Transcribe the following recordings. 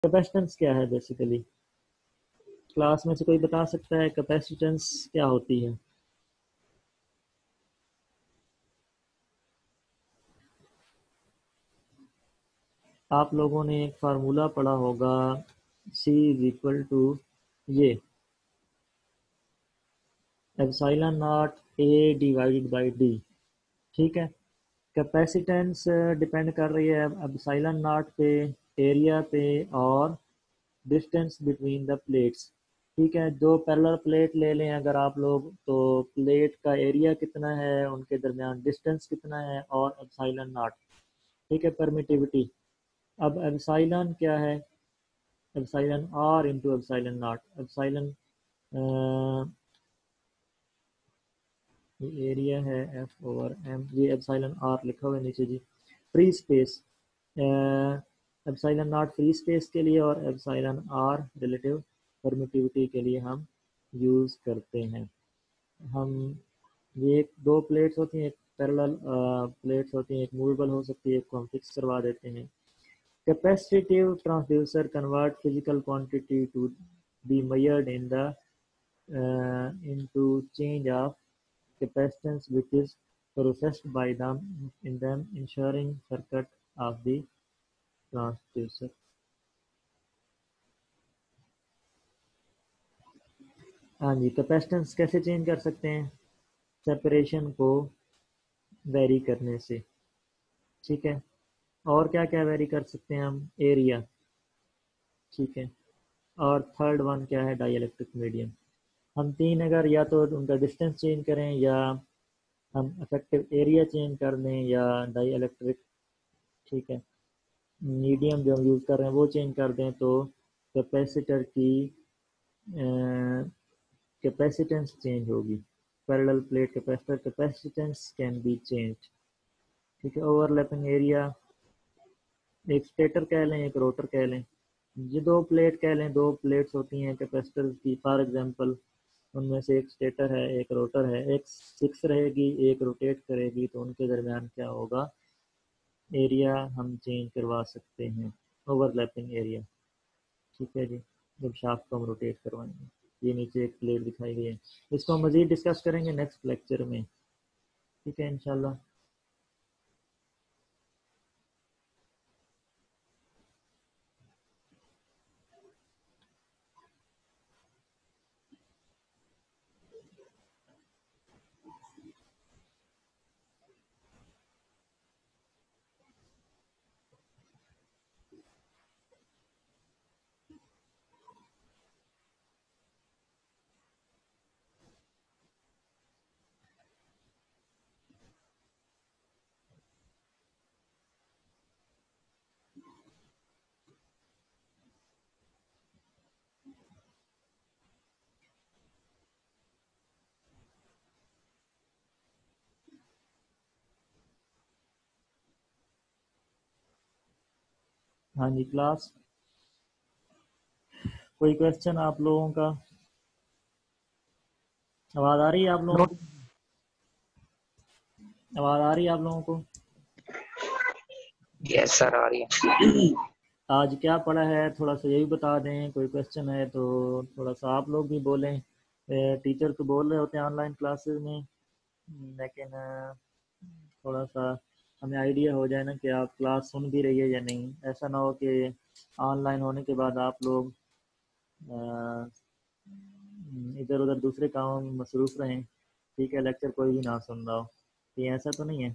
Capacitance क्या है basically? Class में से कोई बता सकता है कैपेसिटेंस क्या होती है? आप लोगों ने एक फार्मूला पढ़ा होगा, C इज इक्वल टू ये epsilon naught A divided by D। ठीक है, कैपेसिटेंस डिपेंड कर रही है एप्सिलॉन नॉट पे, एरिया पे और डिस्टेंस बिटवीन द प्लेट्स। ठीक है, दो पैरेलल प्लेट ले लें अगर आप लोग, तो प्लेट का एरिया कितना है, उनके दरमियान डिस्टेंस कितना है और एप्सिलॉन नॉट। ठीक है, परमिटिविटी। अब एप्सिलॉन क्या है? Epsilon R into epsilon naught. Epsilon ये एरिया है एफ ओवर एम, ये एप्सिलॉन आर लिखा हुआ है नीचे जी। Free space, epsilon naught free space के लिए और एप्सिलॉन आर रिलेटिव परमिटिविटी के लिए हम यूज़ करते हैं। हम ये एक दो प्लेट्स होती हैं, एक पैरेलल प्लेट्स होती हैं, एक मूवेबल हो सकती है, एक को हम फिक्स करवा देते हैं। Capacitive transducer convert physical quantity to be measured in the into change of capacitance which is processed by them in them ensuring circuit of the transducer। हाँ जी, कैपेसिटेंस कैसे चेंज कर सकते हैं? सेपरेशन को वेरी करने से। ठीक है, और क्या क्या वेरी कर सकते हैं हम? एरिया। ठीक है, और थर्ड वन क्या है? Dielectric medium. हम तीन अगर या तो उनका डिस्टेंस चेंज करें, या हम इफेक्टिव एरिया चेंज कर दें, या डाई इलेक्ट्रिक, ठीक है, मीडियम जो हम यूज़ कर रहे हैं वो चेंज कर दें, तो कैपेसिटर की कैपेसिटेंस चेंज होगी। Parallel plate capacitor capacitance can be change. ठीक है, ओवरलैपिंग एरिया, एक स्टेटर कह लें एक रोटर कह लें, ये दो प्लेट कह लें, दो प्लेट्स होती हैं कैपेसिटर की फॉर एग्जांपल, उनमें से एक स्टेटर है एक रोटर है, एक फिक्स रहेगी एक रोटेट करेगी, तो उनके दरमियान क्या होगा? एरिया हम चेंज करवा सकते हैं, ओवरलैपिंग एरिया। ठीक है जी, जब शाफ्ट को हम रोटेट करवाएंगे। ये नीचे एक प्लेट दिखाई गई है, इसको हम मज़ीद डिस्कस करेंगे नेक्स्ट लेक्चर में। ठीक है इंशाल्लाह। हाँ जी क्लास, कोई क्वेश्चन आप लोगों का? आवाज़ आ रही है आप लोगों को? आवाज़ आ रही है आप लोगों को? यस सर आ रही है। आज क्या पढ़ा है थोड़ा सा ये भी बता दें, कोई क्वेश्चन है तो थोड़ा सा आप लोग भी बोलें। टीचर तो बोल रहे होते हैं ऑनलाइन क्लासेस में, लेकिन थोड़ा सा हमें आइडिया हो जाए ना कि आप क्लास सुन भी रही है या नहीं। ऐसा ना हो कि ऑनलाइन होने के बाद आप लोग इधर उधर दूसरे कामों में मसरूफ़ रहें। ठीक है, लेक्चर कोई भी ना सुन रहा हो, ये ऐसा तो नहीं है?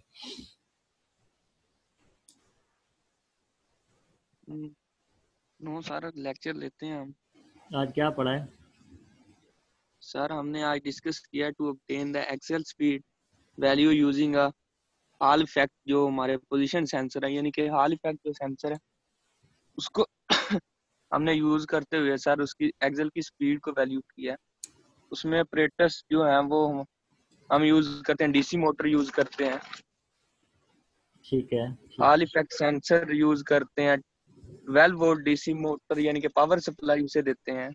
नो सर, लेक्चर लेते हैं हम। आज क्या पढ़ा है? सर हमने आज डिस्कस किया to obtain the axle speed value using a hall effect, जो हमारे पोजीशन सेंसर है, यानी कि हॉल इफेक्ट जो सेंसर है उसको हमने यूज करते हुए सर उसकी एक्सेल की स्पीड को वैल्यू किया है। उसमें ऑपरेटर्स जो हैं वो हम यूज करते हैं, डीसी मोटर यूज करते हैं, ठीक है, हॉल इफेक्ट सेंसर यूज करते हैं, 12 वोल्ट डीसी मोटर यानी कि पावर सप्लाई उसे देते हैं।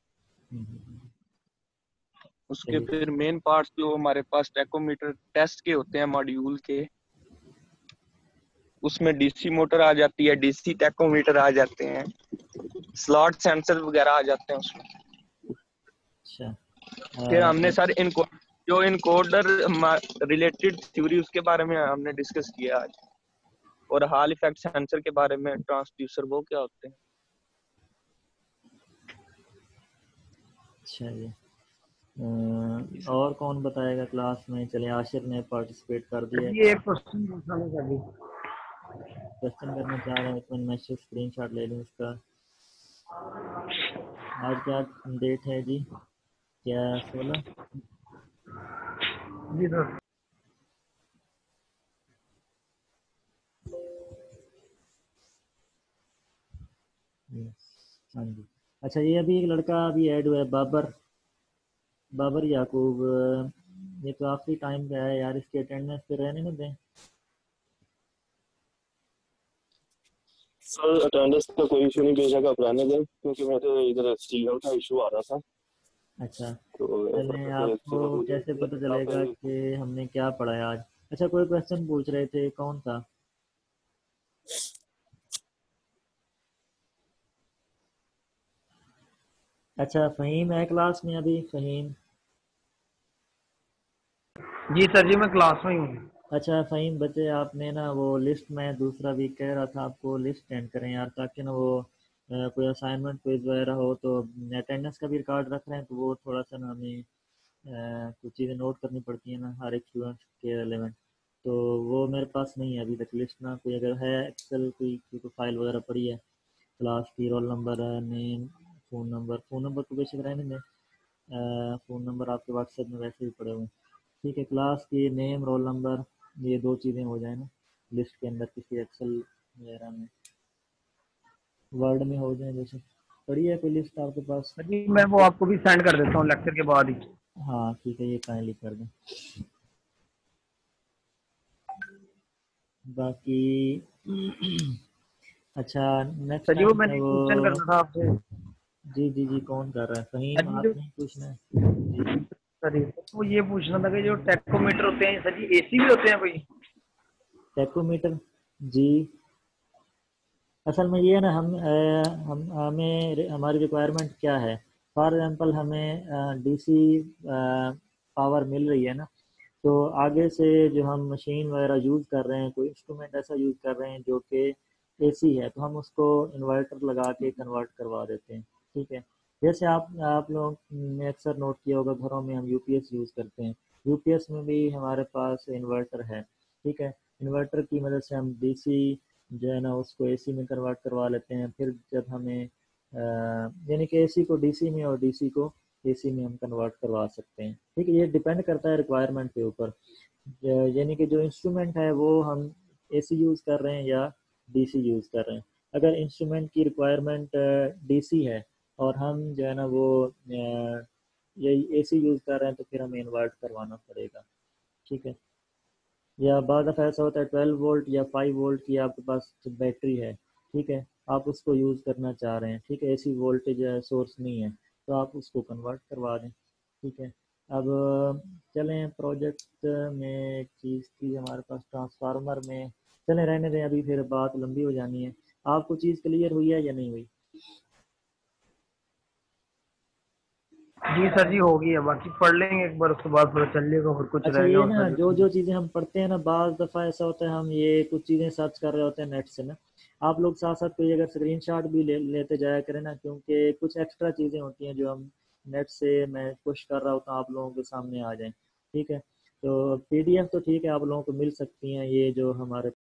उसके सही। फिर मेन पार्ट्स जो हमारे पास टेकोमीटर टेस्ट के होते हैं मॉड्यूल के, उसमें डीसी मोटर आ जाती है, डीसी टैकोमीटर आ जाते हैं, स्लॉट सेंसर वगैरह आ जाते हैं उसमें। अच्छा। फिर हमने सर इनको जो इनकोडर रिलेटेड थ्योरी उसके बारे में हमने डिस्कस किया आज, और हॉल इफेक्ट सेंसर के बारे में, ट्रांसड्यूसर वो क्या होते हैं। अच्छा जी। और कौन बताएगा क्लास में? चलिए आशिर ने पार्टिसिपेट कर दिया है। ये एक क्वेश्चन पूछना था सर जी। क्वेश्चन करना चाह रहे हैं, एक मिनट मैं स्क्रीनशॉट ले लूँ इसका। आज क्या डेट है जी? क्या 16? जी सर। हाँ जी। अच्छा, ये अभी एक लड़का अभी ऐड हुआ है, बाबर याकूब। ये तो आखिरी टाइम पे है यार, इसकी अटेंडेंस पे रहने में दें। सर अटेंडेंस का कोई इशू नहीं, बेशक आप रहने दें, क्योंकि मैं तो इधर स्टील का इशू आ रहा था। अच्छा, तो चलें, आपको कैसे पता चलेगा कि हमने क्या पढ़ा है आज? अच्छा, कोई क्वेश्चन पूछ रहे थे, कौन था? अच्छा, फ़हीम है क्लास में अभी? फ़हीम? जी सर जी, मैं क्लास में ही हूँ। अच्छा फ़हीम बच्चे, आपने ना वो लिस्ट में दूसरा वीक कह रहा था आपको लिस्ट सेंड करें यार, ताकि ना वो कोई असाइनमेंट क्विज वगैरह हो तो अटेंडेंस का भी रिकॉर्ड रख रहे हैं, तो वो थोड़ा सा ना हमें कुछ चीज़ें नोट करनी पड़ती हैं ना हर एक स्टूडेंट के रिलेवेंट। तो वो मेरे पास नहीं है अभी तक लिस्ट ना, कोई अगर है एक्सेल कोई तो फाइल वगैरह पड़ी है क्लास की, roll number, name, phone number तो बेशक रहने दें। फ़ोन नंबर आपके व्हाट्सएप में वैसे भी पड़े हुए हैं। ठीक है, क्लास की नेम, रोल नंबर, ये दो चीज़ें हो जाए ना लिस्ट के अंदर, किसी एक्सेल वगैरह में, वर्ड में हो जाए जैसे। पड़ी है कोई लिस्ट आपके पास? सर जी मैं वो आपको भी सेंड कर देता हूँ लेक्चर के बाद ही। हाँ ठीक है, ये काइंडली कर दें। बाकी अच्छा, नेक्स्ट सर जी वो टाइम मैंने एक वो, क्वेश्चन करना था आपसे। जी जी जी, कौन कर रहा है? सर फ़हीम, जी जो, आपने ही पूछना है जी। सर जी वो ये पूछना था कि जो टैकोमीटर होते हैं सर जी, एसी भी होते हैं कोई? टैकोमीटर? जी, असल में ये है ना, हम हमें हमारी रिक्वायरमेंट क्या है? फॉर एग्जांपल हमें डीसी पावर मिल रही है ना, तो आगे से जो हम मशीन वगैरह यूज़ कर रहे हैं, कोई इंस्ट्रूमेंट ऐसा यूज़ कर रहे हैं जो कि एसी है, तो हम उसको इन्वर्टर लगा के कन्वर्ट करवा देते हैं। ठीक है, जैसे आप लोग ने अक्सर नोट किया होगा, घरों में हम यूपीएस यूज़ करते हैं, यूपीएस में भी हमारे पास इन्वर्टर है। ठीक है, इन्वर्टर की मदद से हम डीसी जो है ना उसको एसी में कन्वर्ट करवा लेते हैं। फिर जब हमें यानी कि एसी को डीसी में और डीसी को एसी में हम कन्वर्ट करवा सकते हैं। ठीक है, ये डिपेंड करता है रिक्वायरमेंट के ऊपर, यानी कि जो इंस्ट्रूमेंट है वो हम एसी यूज़ कर रहे हैं या डीसी यूज़ कर रहे हैं। अगर इंस्ट्रूमेंट की रिक्वायरमेंट डीसी है और हम जो है ना वो यही एसी यूज़ कर रहे हैं, तो फिर हमें इन्वर्ट करवाना पड़ेगा। ठीक है, या बाद दफ़ा ऐसा होता है 12 वोल्ट या 5 वोल्ट की आपके पास बैटरी है, ठीक है, आप उसको यूज़ करना चाह रहे हैं, ठीक है, ऐसी वोल्टेज सोर्स नहीं है, तो आप उसको कन्वर्ट करवा दें। ठीक है, अब चलें प्रोजेक्ट में, एक चीज़ थी हमारे पास ट्रांसफार्मर में, चलें रहने दें, अभी फिर बात लंबी हो जानी है। आपको चीज़ क्लियर हुई है या नहीं हुई? जी सर जी हो गई है, बाकी पढ़ लेंगे एक बार, उसके बाद पता चल जाएगा और कुछ अच्छा, रह गया ये हो ना सर जो जी। जो चीज़ें हम पढ़ते हैं ना, बाज़ दफ़ा ऐसा होता है हम ये कुछ चीज़ें सर्च कर रहे होते हैं नेट से ना, आप लोग साथ साथ कोई अगर स्क्रीनशॉट भी लेते जाया करें ना, क्योंकि कुछ एक्स्ट्रा चीज़ें होती हैं जो हम नेट से, मैं पुश कर रहा होता हूँ आप लोगों के सामने आ जाएं। ठीक है, तो पीडीएफ तो ठीक है आप लोगों को मिल सकती हैं, ये जो हमारे